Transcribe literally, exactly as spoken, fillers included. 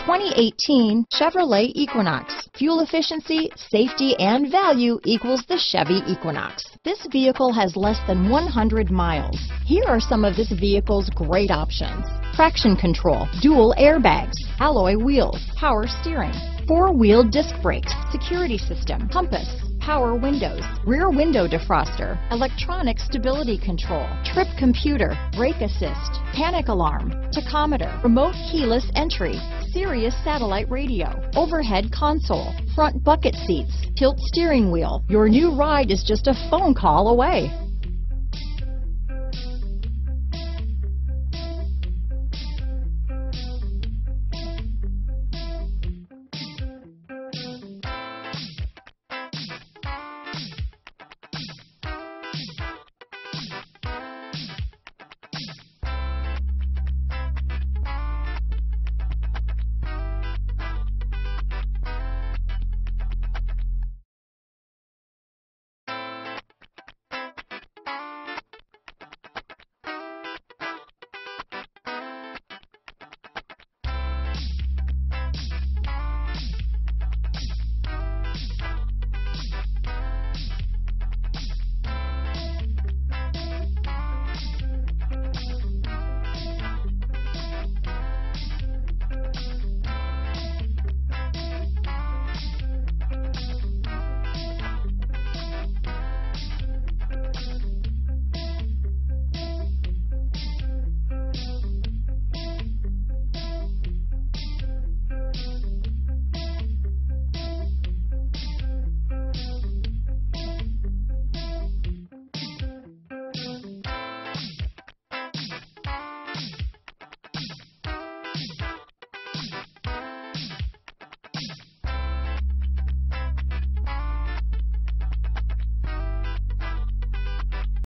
twenty eighteen Chevrolet Equinox. Fuel efficiency, safety, and value equals the Chevy Equinox. This vehicle has less than one hundred miles. Here are some of this vehicle's great options: traction control, dual airbags, alloy wheels, power steering, four-wheel disc brakes, security system, compass, power windows, rear window defroster, electronic stability control, trip computer, brake assist, panic alarm, tachometer, remote keyless entry, Sirius satellite radio, overhead console, front bucket seats, tilt steering wheel. Your new ride is just a phone call away.